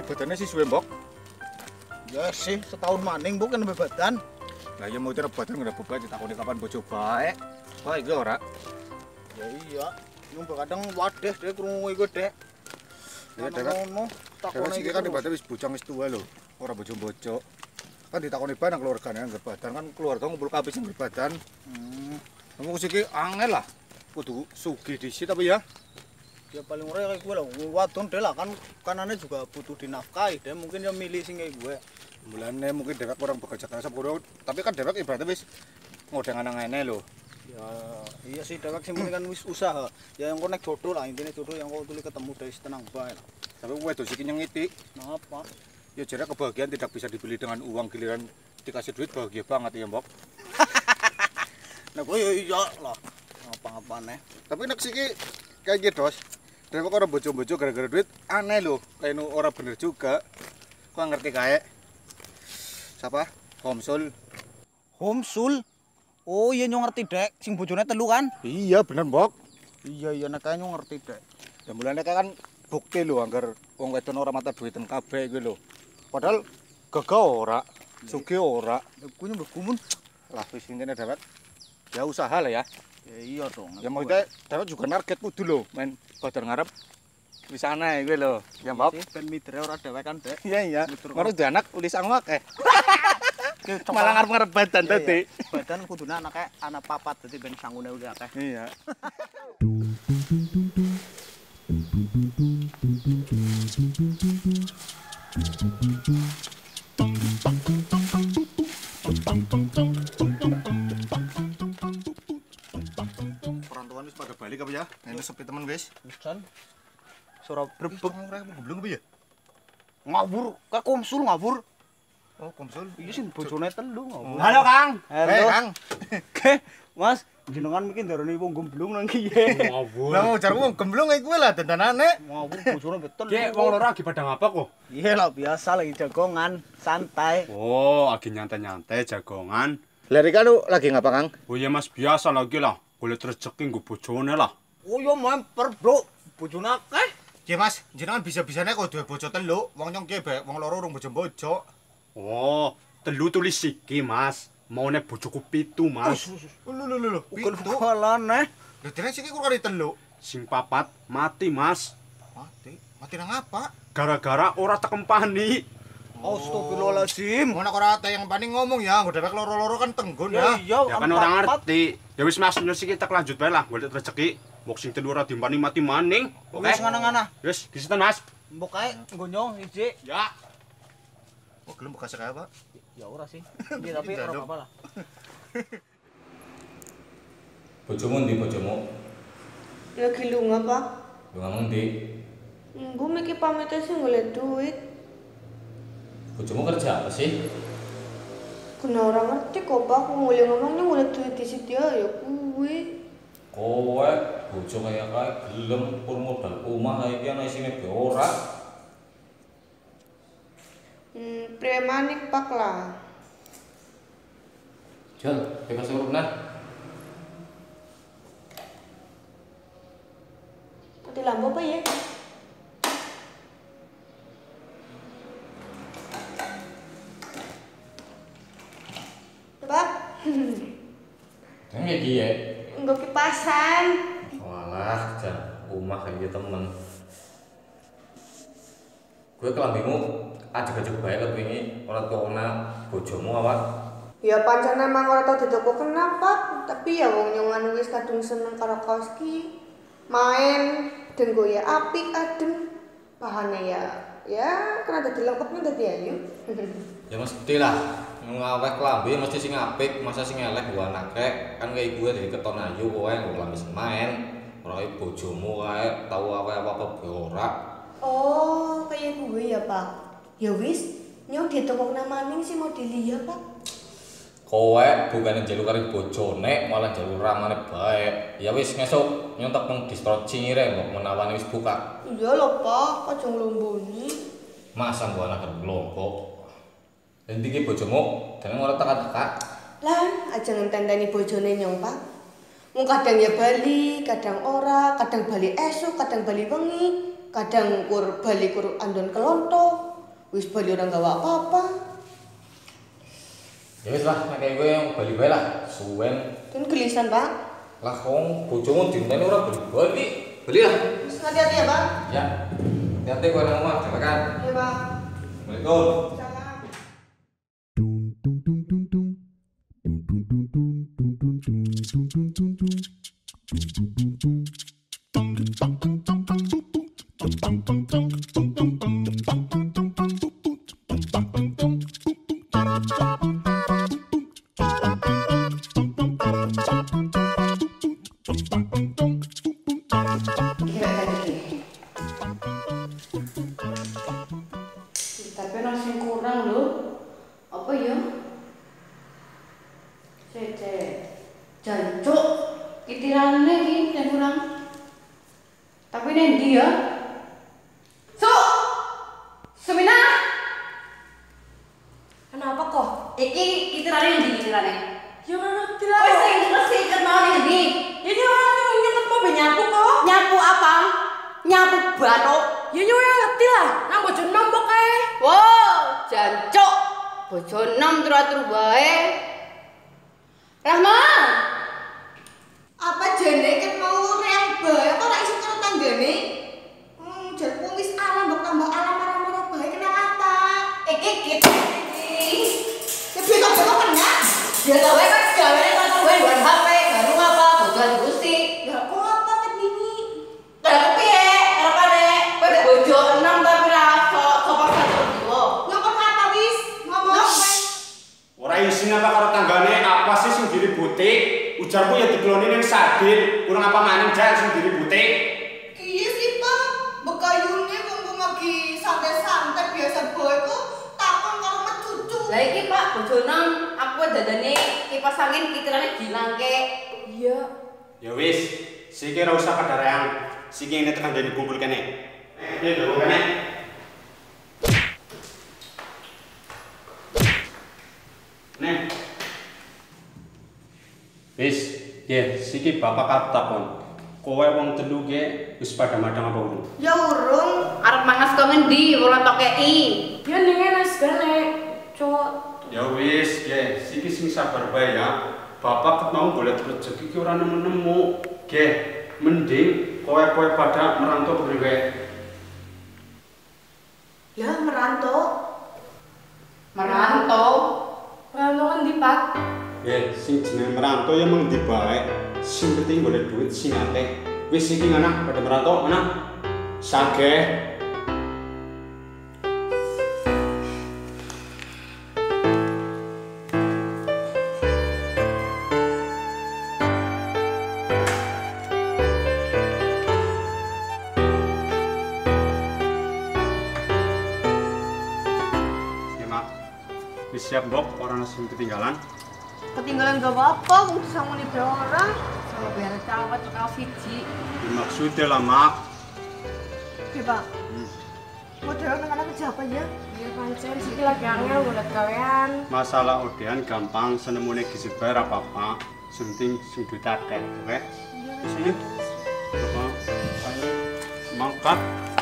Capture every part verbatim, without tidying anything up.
Badannya sih suwe, Mbok. Ya sih, setahun maning Bu kan badan. Lah ya mau tira badan nggak beban ditakoni kapan bojo bae. Bae iki ora. Ya iya, nyumba kadang wadah deh krungu iku, Dek. Ya dewek. Ngono, Takone takone iki kan ibadah wis bujang wis tuwa lho, ora bojo-bojo. Kan ditakoni bae nang keluargane anggar badan kan keluarga ngumpul kabeh sing berbadan. Hmm, Kamu iki angel lah. Kudu sugih dhisik tapi ya. ya paling ora kayak gue lah. Wadon deh lah kan kanannya juga butuh dinafkahi deh. Mungkin dia milih sing kayak gue. Mulane mungkin dewek kurang bekerja keras pura, tapi kan dewek ibaratnya wis ngodeng anang-aneh lho. Ya iya sih dewek sing penting kan wis usaha. Ya yang kau nek jodoh lah intinya jodoh yang kau tuli ketemu dari tenang bae lah. Tapi wedok iki nyengiti. Kenapa? Ya jadi kebahagiaan tidak bisa dibeli dengan uang, giliran dikasih duit bahagia banget ya, Mbok. Nah gue ya iya lah. Apa-apa nih. Tapi nek siki kayak gitu, Dos. Dewek orang bojo-bojo gara-gara duit aneh lho, kayak nu ora bener juga. Kok ngerti kayak siapa? Homsul. Homsul. Oh iya nyong ngerti dek, sing bojone telu kan? Iya bener, Mbok. Iya iya nek kaya nyong ngerti dek. Ya mulane kan bukti lho anggar wong wedon ora mata duiten kabeh iki lho. Padahal gagah ora, sugih ora. Aku nyembah gumun. Lah wis intine dewek. Ya usaha lah ya. Ya iya dong. Ya maksudnya dewek juga target kudu lho, main badan ngarep wis ana iki lho. Ya Mbok. Ben midre ora dewek kan dek. Iya iya. Ngono di anak tulis angwak eh. Malah Malah ngarep-ngarep badan tadi. Badan kudune anake anak papat dadi ben sangune udah akeh. Iya. Perantauan wis pada balik apa ya? Ini sepi temen wis. Hujan. Suara brebek. Mereka belum apa ya? Ngawur, ka komsul ngawur. Oh, komsul. Iya sih bojone telu ngawur. Halo Kang. Halo. Eh, Kang. Oke, Mas, jenengan mungkin darani wong gemblung nang kiye. Ngawur. Lah mau jarmu gemblung iki kuwi lah dandanane. Ngawur bojone betul. Ki wong loro lagi pada ngapa kok? Iya lah biasa lagi jagongan, santai. Oh, lagi nyantai-nyantai jagongan. Lah Rika lu lagi ngapa, Kang? Oh ya Mas biasa lagi lah. Boleh rezeki nggo bojone lah. Oh yo memper, Bro. Bojone akeh. Ya Mas, jenengan bisa-bisane kok duwe bojo telu, wong nyong ki bae wong loro urung bojo-bojo. Oh, telu tulis iki Mas. Maune bojoku pitu Mas. Lho lho lho, Ukul pitu. kalane. Lha dene siki kurang kali telu. Sing papat mati Mas. Mati. Mati nang apa? Gara-gara ora tekempani. Astagfirullahaladzim. Ngono kok ora yang paling ngomong ya, nggo dewek loro-loro kan tenggon ya. iya, Ya kan ora ngerti. Ya wis Mas, nyus iki tak lanjut bae lah golek rezeki. Mok sing telu ora dimpani mati maning. Oke. Wis ngana-ngana. Wis, disiten Mas. Mbok kae nggo nyong iji. Ya. Oh, gelem bekas kaya apa? Ya ora sih. Iya tapi ora apa-apa lah. Bojomu ndi bojomu? Lagi lunga, Pak. Lu ngomong ndi? Gue mikir pamitnya sih ngeliat duit. Bojomu kerja apa sih? Kena orang ngerti kok, Pak. Ngulih ngomongnya ngeliat duit di situ ya gue. Kowe bojo kaya kae gelem pur modal omah kae iki ana isine be ora. Hmm, premanik Pak lah. Jol, bebas urunan. Mati lampu apa ya? Pak. Nang iki ya. Enggak kipasan. Walah, jan omah kaya temen. Gue kelambimu ajeg-ajeg bae kepingi ora tokona bojomu awak. Ya pancen emang ora tau didoko kenapa, tapi ya wong nyongan wis kadung seneng karo kaos ki. Main dan goya apik adem. Bahane ya ya kena dadi lengkapnya dadi ayu. Ya mesti lah. Ngawek klambi mesti sing apik, masa sing elek gua anake. Kan kayak gue dari keton ayu kowe nggo klambi main. Ora kaya bojomu kae tau apa-apa be ora. Oh, kayak gue ya, Pak. Ya wis, nyok ditokokna maning sih mau dilihat, Pak. Kowe bukannya njaluk karo bojone, malah njaluk ramane bae. Ya wis ngesuk nyontok nang distro Cingire mbok menawane wis buka. Iya lho, Pak, aja nglomboni. Masa mbok anak kelompok. Endi ki bojomu? Dene ora teka-teka. Lah, aja ngenteni bojone nyong, Pak. Mung kadang ya bali, kadang ora, kadang bali esuk, kadang bali wengi, kadang kur bali kur andon kelonto. Wis bali ora gawa apa-apa. Ya wis lah, nek kowe yang bali wae lah, suwen. Kan gelisan, Pak. Lah wong bojomu dinteni ora bali-bali. Beli lah. Wis hati-hati ya, Pak. Ya. Hati-hati kowe nang omah, silakan. Iya, Pak. Assalamualaikum. Tapi masih kurang loh. Apa ya? Cece. Jancuk. Itirane iki yang kurang. Tapi nek ndi ya? Su. Sumina. Kenapa kok? Iki itirane ndi itirane? Ya ora ngerti lah. Wis sing resik ket mau ndi? Ya ora nyempet mau nyapu kok. Nyapu apa? Nyapu batok. Ya yo ora ngerti lah. Nang bojo nom kok kae. Wow, jancuk. Bojo nom turu-turu wae. Rahma. Apa jane kan mau reang bae kok ora iso karo tanggane? Hmm, jan wis alam mbok tambah alam marah-marah bae kenapa? Iki gitu iki. Ya beto beto kena. Ya tau wae kan gaweane karo wae buat H P, baru apa bojoan gusti. Ya kok apa ket ini? Lah kepiye? Arepane kowe bojo enam tapi ra sok sapa satu dua. Ya kok apa wis ngomong bae. Ora isin apa karo tanggane, apa sih sing diributi? Ujarku ya dikloni ning sadin, kurang apa maning jan sing diributi. Iya sih, Pak. Bekayune wong lagi santai-santai biasa bae kok takon karo met cucu. Lah iki Pak bojo enam aku dadane kipas angin kitirane dilangke. Iya. Ya wis, siki ora usah pada reang. Siki ini tekan dene kumpul kene. Eh, iya dong kene. Nih. Wis, ya siki bapak arep takon. Kowe wong telu ge wis pada madang apa urung? Ya urung. Arep mangas kok ngendi ora tokeki. Ya ningen wis gane, cowok. Ya wis, ge, siki sing sabar bae ya. Bapak ket mau golek rezeki ki ora nemu-nemu. Ge, mending kowe-kowe pada merantau mrene. Ya merantau. Merantau. Merantau ngendi, Pak? Ya, sing jenenge merantau ya mung ndi bae. Sing penting golek duit sing akeh. Wis iki anak pada merantau, mana? Sageh. Wis siap mbok, orang sing ketinggalan. Ketinggalan gak apa-apa, wong disangoni be orang. Kalau biar cawet kau siji. Maksudnya lah, Mak. Oke, Pak. Hmm. Mau dewe nang anak kerja apa ya? Ya pancen siki lagi angel golek gawean. Masalah odean gampang, senemune gisit bayar apa-apa. Sing penting sing duit akeh, oke? Sini. Apa? Ayo. Mangkat.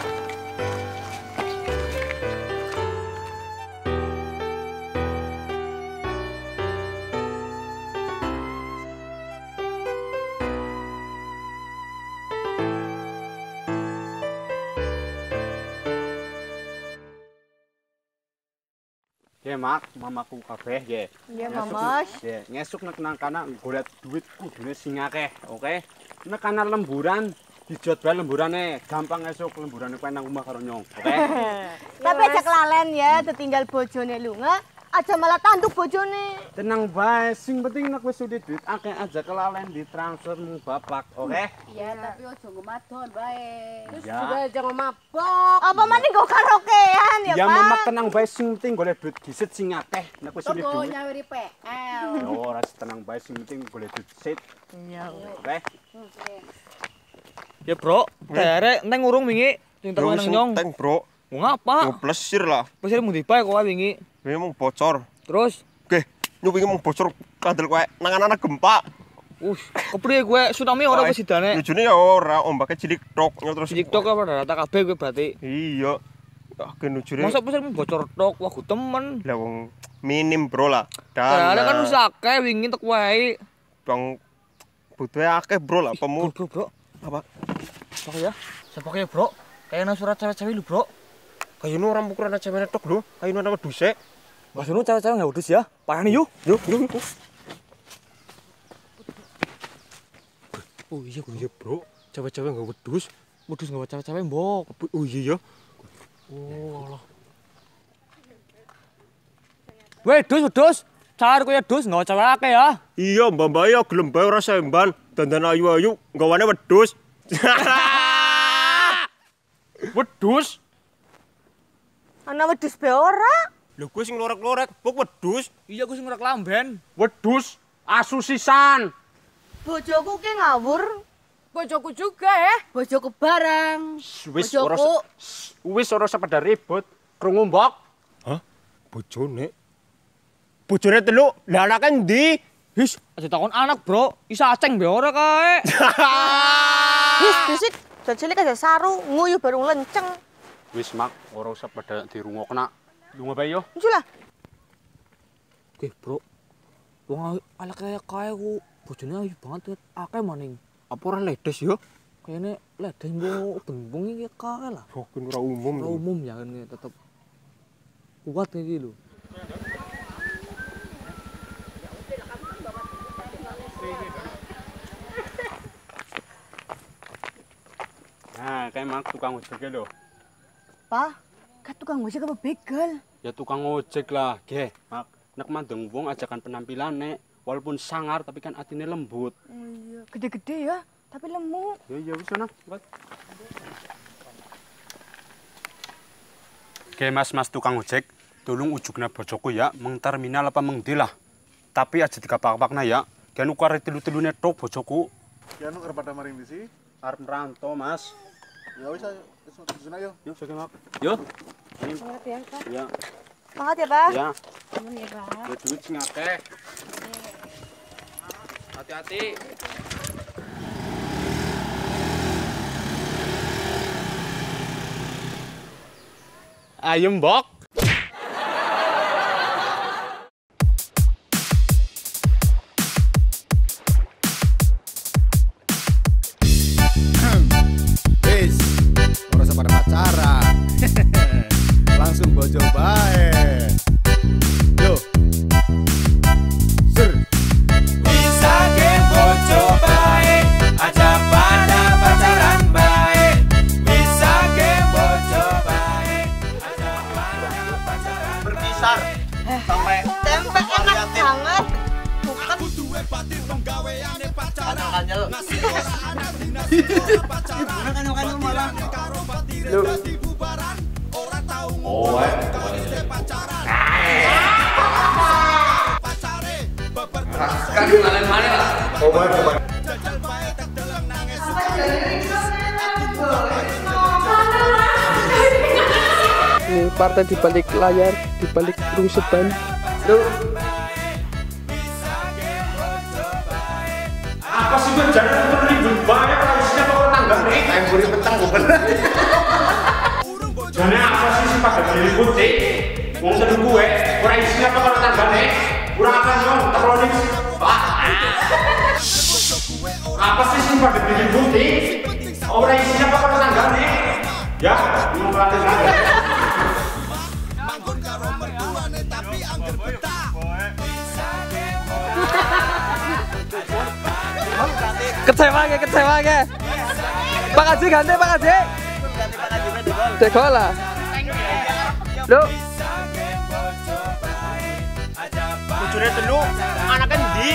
Ya mak, mamaku kabeh ya. Iya, Mamas. Ya, ngesuk nek nang kana golek duit kudune sing akeh, oke? Nek kana lemburan dijot bae lemburane, gampang esuk lemburane kowe nang omah karo nyong, oke? Tapi aja kelalen ya, ditinggal bojone lunga, aja malah tanduk bojone. Tenang bae, sing penting nek wis sudah duit akeh aja kelalen ditransfer mung bapak, oke? Iya, tapi ojo ngemadon bae. Terus Ya. juga jangan mabok. Apa maneh go karaokean ya, Ya Pak? mamak tenang bae sing penting golek duit disit sing akeh, nek wis sudah Toko duit. nyawiri P L. Ya ora tenang bae sing penting golek duit disit, Iya. oke? Ya bro, derek neng urung wingi sing teko nang nyong. Teng bro, Mau ngapa? mau plesir lah. Pesir mung dipae kowe wingi. Memang bocor. Terus, Oke, nyupingi mau bocor kandel kowe nang anak gempa. us, kepriye kowe tsunami ora wis sidane? Lujune ya ora, ombake cilik tok terus. Cilik tok apa rata kabeh kowe berarti. Iya. Oke nujure. Masa pesan bocor tok wah temen. Lah wong minim bro lah. Dan kan wis akeh wingi tek wae. Bang butuhe akeh bro lah pemu. Bro, bro. Apa? Apa ya? Siapa kayak bro? Kayaknya surat cewek-cewek lu bro. Kayaknya orang ukuran cewek tok lho. Kayaknya nama dusek. Mas Unu cewek-cewek enggak wedhus ya? Parah nih yuk. Yuk, yuk, yuk. Oh iya, iya bro. Cewek-cewek enggak wedhus. Wedhus enggak cewek-cewek mbok. Oh iya ya. Oh Allah. Wedhus, wedhus. Car kowe wedhus enggak cewek akeh ya. Iya, mbak-mbak ya gelem bae ora semban. Dandan ayu-ayu nggawane wedhus. Wedhus? Ana wedhus be ora? Lho kuwi sing lorek-lorek, kok wedhus? Iya kuwi sing lorek lamben. Wedhus asu sisan. Bojoku ki ngawur. Bojoku juga ya. Bojoku barang. Wis ora wis ora sepeda ribut. Krungu mbok? Hah? Bojone? Bojone telu, lah anake ndi? His, aja takon anak, Bro. Isa aceng be ora kae. Wis bisik, jajale kayak saru, nguyu baru lenceng. Wis mak, ora usah pada dirungokna. Lunga bae yo. Njula. Oke, Bro. Wong ala kaya kae ku bojone ayu banget akeh maning. Apa ora ledes yo? Kayane ledes mbok bembung iki kae lah. Bukan ora umum. Ora umum ya kan tetep kuat iki lho. Nah, kayak mak tukang ojek lho. Pak, kan tukang ojek apa begal? Ya tukang ojek lah, ge. Mak, nek mandeng wong ajakan penampilane, walaupun sangar tapi kan atine lembut. Oh iya, gede-gede ya, tapi lemu. Ya ya wis sana, buat. Ge mas-mas tukang ojek, tolong ujugna bojoku ya, meng terminal apa meng lah. Tapi aja digapak-gapakna ya. Kan ukare telu-telune tok bojoku. Ya nu arep pada maring di sini. Arep merantau, Mas. Ya wis ayo, wis kesana yo. Yuk, sing mak. Yo. Semangat ya, Pak. Ya. Semangat ya, Pak. Ya. Aman ya, Pak. Ya duit sing akeh. Hati-hati. Ayo, Mbok. Wis, ora usah pada pacaran. Langsung bojo bae. Yo. Sir. Bisa ke bojo bae, aja pada pacaran bae. Bisa ke bojo bae, aja pada pacaran. Berkisar sampai Tempe enak banget. Bukan kanyel. Kanyel-kanyel malah. Oh, eh. Kan kalian mana lah? Oh, bae, bae. Ini partai di balik layar, di balik rungseban. Loh, Apa sih gue jangan terlibat banyak harusnya kalau tangga nih. Ayo buri petang bukan. Jangan apa sih sih pada diliputi. Wong seru gue, ora isinya apa kalau tangga nih. Kurang akan dong, terlalu Pak. Apa sih sih pada diliputi. Ora isinya apa kalau tangga nih. Ya, mau pelatih lagi. kecewa ke, kecewa ke. Pak Haji ganti, Pak Haji. Degol lah. Loh, Bojone telu, anake ndi?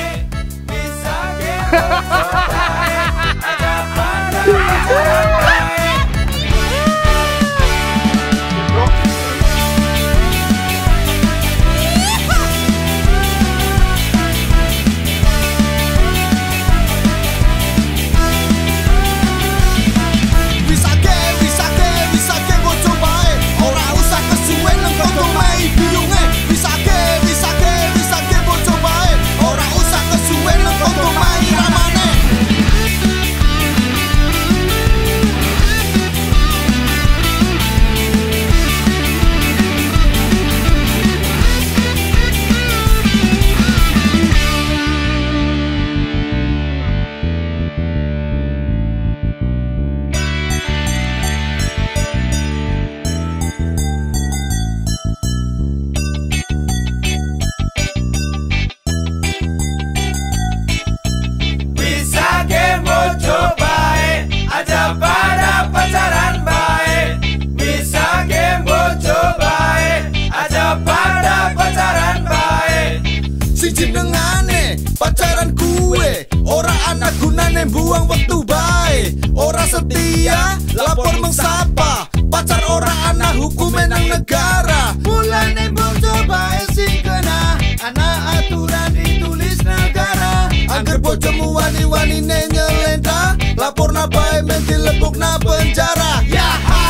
mulane buang waktu bae. Ora setia, lapor mengsapa. Pacar ora ana hukum nang negara. Mulane bojo bae sing kena, ana aturan ditulis negara. Angger bojomu wani-wani nyelenta, lapor na bae menti lepuk na penjara. Yaha.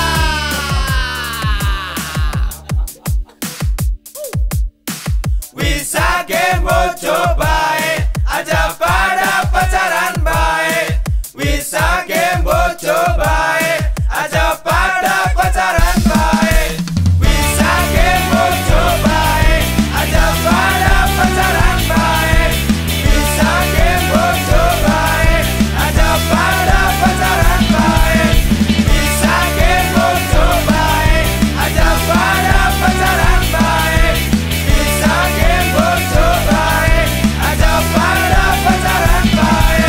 Bisa ke bojo bae, aja pada pacaran bae. Bisa ke bojo bae, aja pada pacaran bae. Bisa ke bojo bae, aja pada pacaran bae. Bisa ke bojo bae, aja pada pacaran bae. Bisa ke bojo bae, aja pada pacaran bae. Bisa ke bojo bae, aja pada pacaran bae.